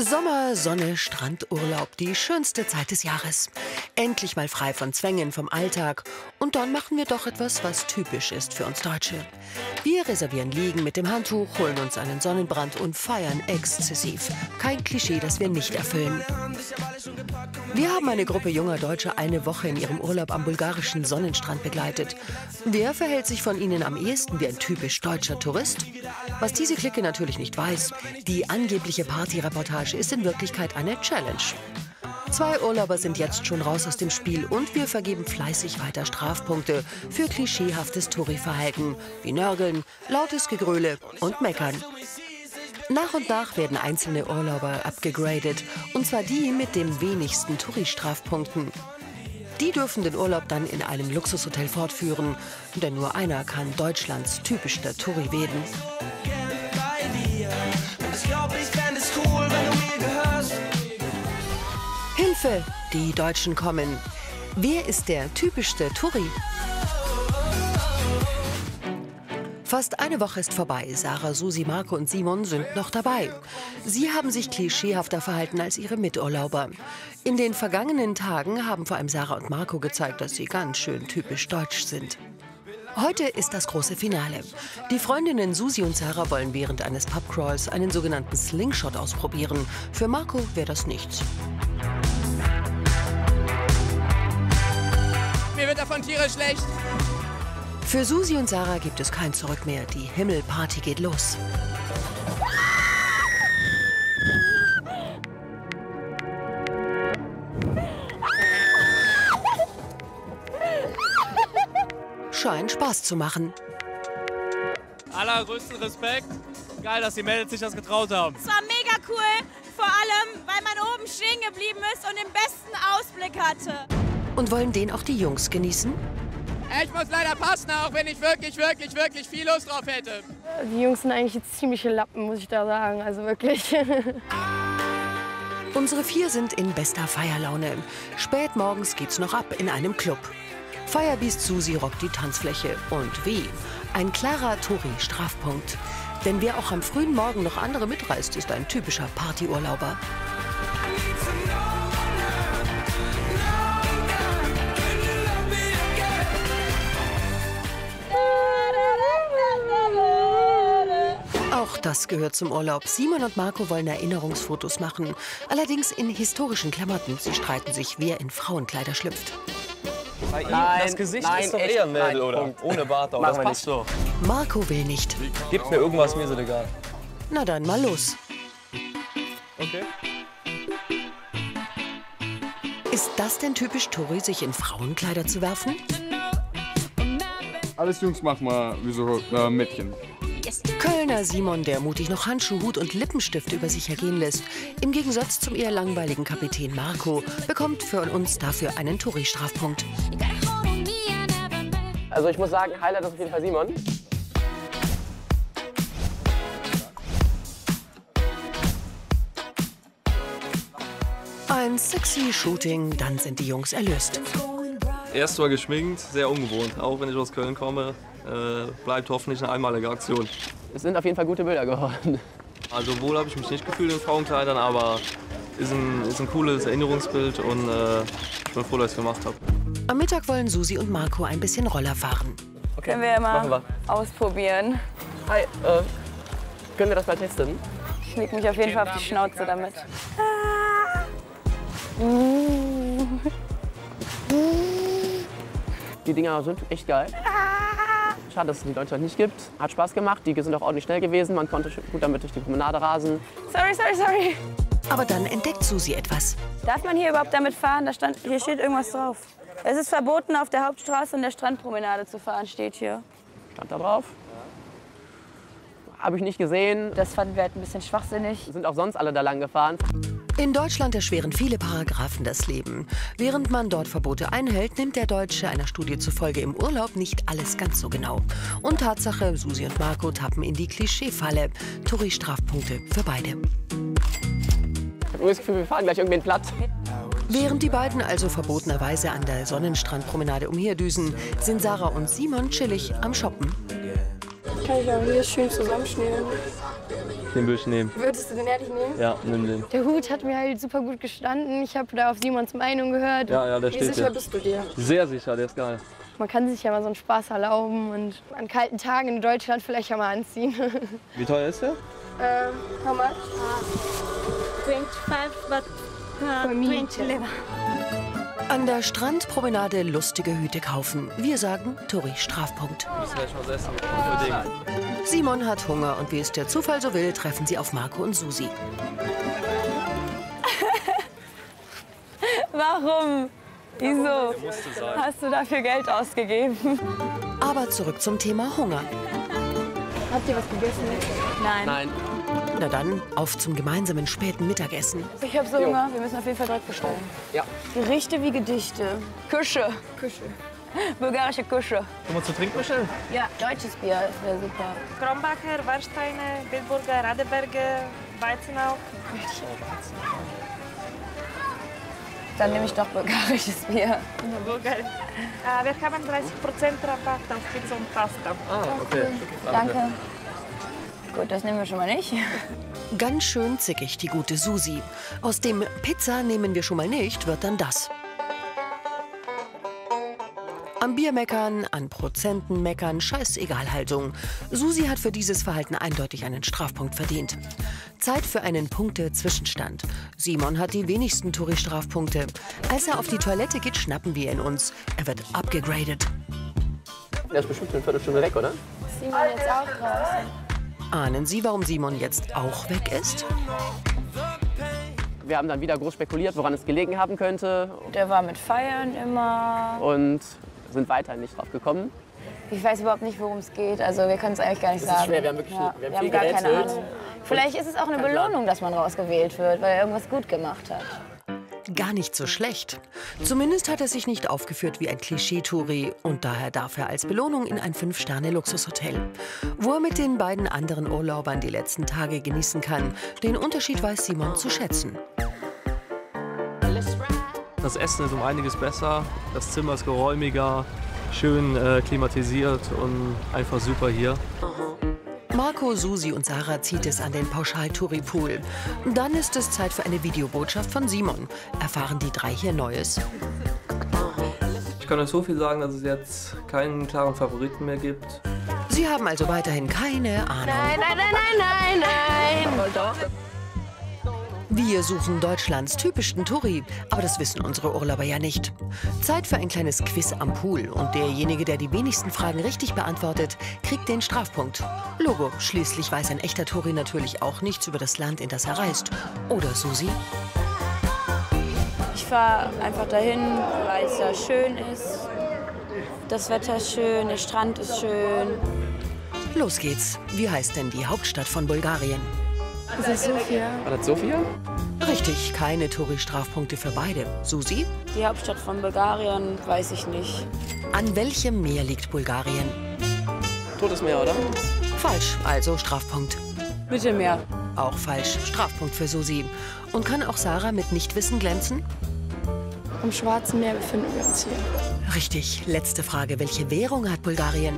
Sommer, Sonne, Strandurlaub, die schönste Zeit des Jahres. Endlich mal frei von Zwängen vom Alltag. Und dann machen wir doch etwas, was typisch ist für uns Deutsche. Wir reservieren Liegen mit dem Handtuch, holen uns einen Sonnenbrand und feiern exzessiv. Kein Klischee, das wir nicht erfüllen. Wir haben eine Gruppe junger Deutscher eine Woche in ihrem Urlaub am bulgarischen Sonnenstrand begleitet. Wer verhält sich von ihnen am ehesten wie ein typisch deutscher Tourist? Was diese Clique natürlich nicht weiß, die angebliche Partyreportage ist in Wirklichkeit eine Challenge. 2 Urlauber sind jetzt schon raus aus dem Spiel und wir vergeben fleißig weiter Strafpunkte für klischeehaftes Touri-Verhalten wie Nörgeln, lautes Gegröle und Meckern. Nach und nach werden einzelne Urlauber abgegradet, und zwar die mit den wenigsten Touri-Strafpunkten. Die dürfen den Urlaub dann in einem Luxushotel fortführen, denn nur einer kann Deutschlands typischster Touri werden. Hilfe, die Deutschen kommen. Wer ist der typischste Touri? Fast eine Woche ist vorbei. Sarah, Susi, Marco und Simon sind noch dabei. Sie haben sich klischeehafter verhalten als ihre Miturlauber. In den vergangenen Tagen haben vor allem Sarah und Marco gezeigt, dass sie ganz schön typisch deutsch sind. Heute ist das große Finale. Die Freundinnen Susi und Sarah wollen während eines Pubcrawls einen sogenannten Slingshot ausprobieren. Für Marco wäre das nichts. Mir wird davon tierisch schlecht. Für Susi und Sarah gibt es kein Zurück mehr. Die Himmelparty geht los. Scheint Spaß zu machen. Allergrößten Respekt. Geil, dass die Mädels sich das getraut haben. Es war mega cool, vor allem, weil man oben stehen geblieben ist und den besten Ausblick hatte. Und wollen den auch die Jungs genießen? Ich muss leider passen, auch wenn ich wirklich viel Lust drauf hätte. Die Jungs sind eigentlich ziemliche Lappen, muss ich da sagen, also wirklich. Unsere 4 sind in bester Feierlaune. Spät morgens geht's noch ab in einem Club. Firebeast Susi rockt die Tanzfläche. Und wie? Ein klarer Touri-Strafpunkt. Denn wer auch am frühen Morgen noch andere mitreißt, ist ein typischer Partyurlauber. Auch das gehört zum Urlaub. Simon und Marco wollen Erinnerungsfotos machen. Allerdings in historischen Klamotten. Sie streiten sich, wer in Frauenkleider schlüpft. Bei ihm, das Gesicht ist doch eher ein Mädel, oder? Ohne Bart, aber das passt doch. Marco will nicht. Gib mir irgendwas, mir ist es egal. Na dann mal los. Okay. Ist das denn typisch Touri, sich in Frauenkleider zu werfen? Alles Jungs machen mal wie so Mädchen. Kölner Simon, der mutig noch Handschuh, Hut und Lippenstift über sich ergehen lässt, im Gegensatz zum eher langweiligen Kapitän Marco, bekommt für uns dafür einen Touri-Strafpunkt. Also ich muss sagen, Highlight ist auf jeden Fall Simon. Ein sexy Shooting, dann sind die Jungs erlöst. Erst war geschminkt, sehr ungewohnt. Auch wenn ich aus Köln komme, bleibt hoffentlich eine einmalige Aktion. Es sind auf jeden Fall gute Bilder geworden. Also wohl habe ich mich nicht gefühlt in Frauenkleidern, aber ist ein cooles Erinnerungsbild und ich bin froh, dass ich es gemacht habe. Am Mittag wollen Susi und Marco ein bisschen Roller fahren. Okay, Können wir machen mal wir. ausprobieren. Hi, können wir das mal testen? Ich leg mich auf jeden Fall auf die Schnauze damit. Die Dinger sind echt geil. Schade, dass es die in Deutschland nicht gibt. Hat Spaß gemacht, die sind auch ordentlich schnell gewesen. Man konnte gut damit durch die Promenade rasen. Sorry. Aber dann entdeckt Susi etwas. Darf man hier überhaupt damit fahren? Hier steht irgendwas drauf. Es ist verboten, auf der Hauptstraße und der Strandpromenade zu fahren, steht hier. Stand da drauf. Habe ich nicht gesehen. Das fanden wir halt ein bisschen schwachsinnig. Sind auch sonst alle da lang gefahren. In Deutschland erschweren viele Paragraphen das Leben. Während man dort Verbote einhält, nimmt der Deutsche einer Studie zufolge im Urlaub nicht alles ganz so genau. Und Tatsache, Susi und Marco tappen in die Klischeefalle. Touri-Strafpunkte für beide. Ich habe das Gefühl, wir fahren gleich irgendwen platt. Während die beiden also verbotenerweise an der Sonnenstrandpromenade umherdüsen, sind Sarah und Simon chillig am Shoppen. Kann ich auch hier schön zusammenschneiden. Den würde ich nehmen. Würdest du den ehrlich nehmen? Ja, nimm den. Der Hut hat mir halt super gut gestanden. Ich habe da auf Simons Meinung gehört. Ja, der Wie steht sicher hier. bist du dir? Sehr sicher, der ist geil. Man kann sich ja mal so einen Spaß erlauben und an kalten Tagen in Deutschland vielleicht ja mal anziehen. Wie teuer ist der? How much? 25, but For me. 20 leva. An der Strandpromenade lustige Hüte kaufen. Wir sagen Touri-Strafpunkt. Wir müssen gleich was essen. Unbedingt. Simon hat Hunger und wie es der Zufall so will, treffen sie auf Marco und Susi. Warum? Wieso? Musste sein. Hast du dafür Geld ausgegeben? Aber zurück zum Thema Hunger. Habt ihr was gegessen? Nein. Nein. Na dann, auf zum gemeinsamen späten Mittagessen. Ich habe so Hunger. Wir müssen auf jeden Fall direkt bestellen. Ja. Gerichte wie Gedichte. Küche. Bulgarische Küche. Können wir zu trinken bestellen? Ja, deutsches Bier, das wäre super. Kronbacher, Warsteine, Bitburger, Radeberger, Weizenau. Dann nehme ich doch bulgarisches Bier. Bulgar. Wir haben 30% Rabatt auf Pizza und Pasta. Ah, okay. Danke. Gut, das nehmen wir schon mal nicht. Ganz schön zickig, die gute Susi. Aus dem Pizza nehmen wir schon mal nicht, wird dann das. Am Bier meckern, an Prozenten meckern, scheißegal Haltung. Susi hat für dieses Verhalten eindeutig einen Strafpunkt verdient. Zeit für einen Punkte-Zwischenstand. Simon hat die wenigsten Touri-Strafpunkte. Als er auf die Toilette geht, schnappen wir ihn uns. Er wird abgegradet. Der ist bestimmt eine Viertelstunde weg, oder? Simon jetzt auch draußen. Ahnen Sie, warum Simon jetzt auch weg ist? Wir haben dann wieder groß spekuliert, woran es gelegen haben könnte Der war mit Feiern immer. und sind weiter nicht drauf gekommen. Ich weiß überhaupt nicht, worum es geht. Also wir können es eigentlich gar nicht Das ist sagen. schwer, wir haben wirklich wir haben viel gar keine gerätselt. Ahnung. Vielleicht ist es auch eine Kein Plan. Belohnung, dass man rausgewählt wird, weil er irgendwas gut gemacht hat. Gar nicht so schlecht. Zumindest hat er sich nicht aufgeführt wie ein Klischee-Touri und daher darf er als Belohnung in ein 5-Sterne-Luxushotel, wo er mit den beiden anderen Urlaubern die letzten Tage genießen kann. Den Unterschied weiß Simon zu schätzen. Das Essen ist um einiges besser, das Zimmer ist geräumiger, schön klimatisiert und einfach super hier. Marco, Susi und Sarah zieht es an den Pauschal-Touri-Pool. Dann ist es Zeit für eine Videobotschaft von Simon. Erfahren die drei hier Neues? Ich kann euch so viel sagen, dass es jetzt keinen klaren Favoriten mehr gibt. Sie haben also weiterhin keine Ahnung. Nein, nein, nein, nein, nein, nein. Wir suchen Deutschlands typischsten Touri, aber das wissen unsere Urlauber ja nicht. Zeit für ein kleines Quiz am Pool und derjenige, der die wenigsten Fragen richtig beantwortet, kriegt den Strafpunkt. Logo, schließlich weiß ein echter Touri natürlich auch nichts über das Land, in das er reist. Oder Susi? Ich fahre einfach dahin, weil es ja schön ist. Das Wetter ist schön, der Strand ist schön. Los geht's. Wie heißt denn die Hauptstadt von Bulgarien? Das ist Sofia. War das Sofia? Richtig, keine Touri-Strafpunkte für beide. Susi? Die Hauptstadt von Bulgarien, weiß ich nicht. An welchem Meer liegt Bulgarien? Totes Meer, oder? Falsch, also Strafpunkt. Mittelmeer. Auch falsch, Strafpunkt für Susi. Und kann auch Sarah mit Nichtwissen glänzen? Am Schwarzen Meer befinden wir uns hier. Richtig, letzte Frage. Welche Währung hat Bulgarien?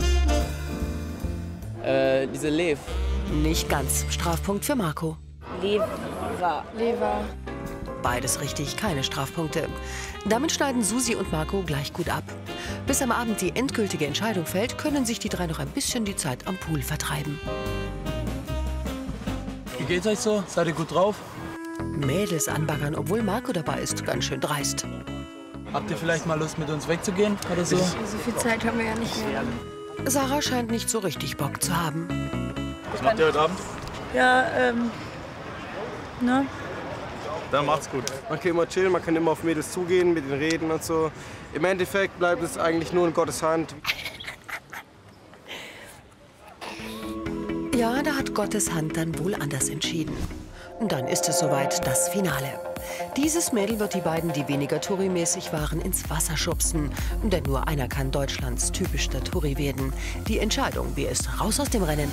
Diese Lev. Nicht ganz, Strafpunkt für Marco. Lever. Lever. Beides richtig, keine Strafpunkte. Damit schneiden Susi und Marco gleich gut ab. Bis am Abend die endgültige Entscheidung fällt, können sich die drei noch ein bisschen die Zeit am Pool vertreiben. Wie geht's euch so? Seid ihr gut drauf? Mädels anbaggern, obwohl Marco dabei ist, ganz schön dreist. Habt ihr vielleicht mal Lust, mit uns wegzugehen oder so? So viel Zeit haben wir ja nicht mehr. Sarah scheint nicht so richtig Bock zu haben. Was macht ihr heute Abend? Ja, ne? Dann macht's gut. Man kann immer chillen, man kann immer auf Mädels zugehen, mit ihnen reden und so. Im Endeffekt bleibt es eigentlich nur in Gottes Hand. Ja, da hat Gottes Hand dann wohl anders entschieden. Und dann ist es soweit, das Finale. Dieses Mädel wird die beiden, die weniger Touri-mäßig waren, ins Wasser schubsen. Denn nur einer kann Deutschlands typischster Touri werden. Die Entscheidung, wer ist raus aus dem Rennen?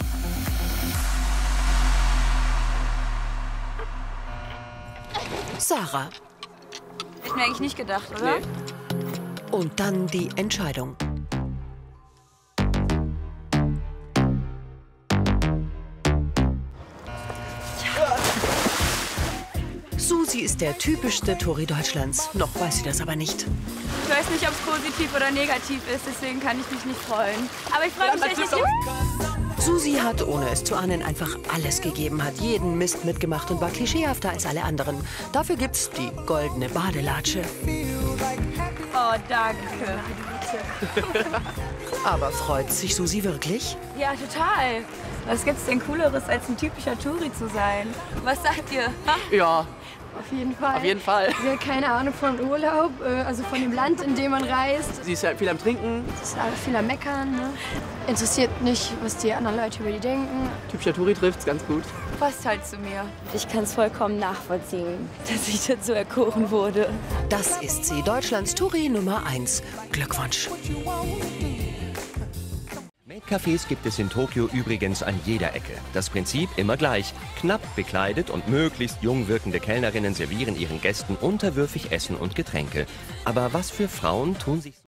Sarah. Hätte ich mir eigentlich nicht gedacht, oder? Nee. Und dann die Entscheidung. Susi ist der typischste Touri Deutschlands. Noch weiß sie das aber nicht. Ich weiß nicht, ob es positiv oder negativ ist, deswegen kann ich mich nicht freuen. Aber ich freue mich echt nicht. Susi hat, ohne es zu ahnen, einfach alles gegeben, hat jeden Mist mitgemacht und war klischeehafter als alle anderen. Dafür gibt's die goldene Badelatsche. Oh, danke. Aber freut sich Susi wirklich? Ja, total. Was gibt's denn Cooleres, als ein typischer Touri zu sein? Was sagt ihr? Ja, Auf jeden Fall. auf jeden Fall. Sie hat keine Ahnung von Urlaub, also von dem Land, in dem man reist. Sie ist ja viel am Trinken. Sie ist viel am Meckern. Ne? Interessiert nicht, was die anderen Leute über die denken. Typischer Touri trifft's ganz gut. Passt halt zu mir. Ich kann es vollkommen nachvollziehen, dass ich dazu erkoren wurde. Das ist sie, Deutschlands Touri Nummer 1. Glückwunsch. Maid-Cafés gibt es in Tokio übrigens an jeder Ecke. Das Prinzip immer gleich. Knapp bekleidet und möglichst jung wirkende Kellnerinnen servieren ihren Gästen unterwürfig Essen und Getränke. Aber was für Frauen tun sich